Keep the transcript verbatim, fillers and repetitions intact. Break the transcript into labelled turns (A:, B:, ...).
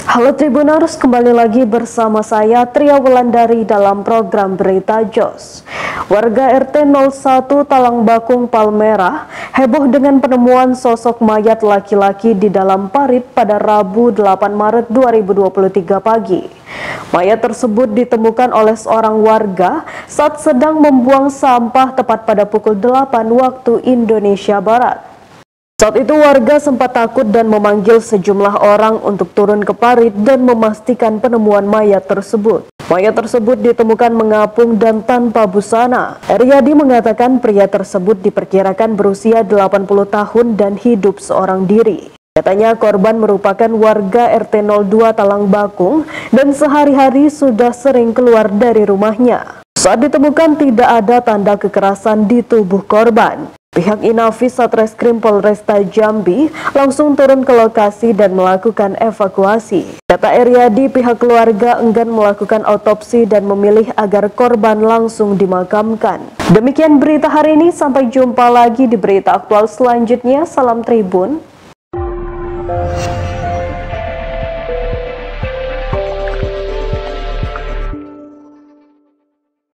A: Halo Tribuners, kembali lagi bersama saya Tria Wulandari dalam program Berita Jos. Warga R T nol satu Talang Bakung Palmerah heboh dengan penemuan sosok mayat laki-laki di dalam parit pada Rabu delapan Maret dua ribu dua puluh tiga pagi. Mayat tersebut ditemukan oleh seorang warga saat sedang membuang sampah tepat pada pukul delapan waktu Indonesia Barat. Saat itu warga sempat takut dan memanggil sejumlah orang untuk turun ke parit dan memastikan penemuan mayat tersebut. Mayat tersebut ditemukan mengapung dan tanpa busana. Eryadi mengatakan pria tersebut diperkirakan berusia delapan puluh tahun dan hidup seorang diri. Katanya korban merupakan warga R T nol dua Talang Bakung dan sehari-hari sudah sering keluar dari rumahnya. Saat ditemukan tidak ada tanda kekerasan di tubuh korban. Pihak Inafis Satreskrim Polresta Jambi langsung turun ke lokasi dan melakukan evakuasi. Kata Eryadi, pihak keluarga enggan melakukan otopsi dan memilih agar korban langsung dimakamkan. Demikian berita hari ini, sampai jumpa lagi di berita aktual selanjutnya. Salam Tribun.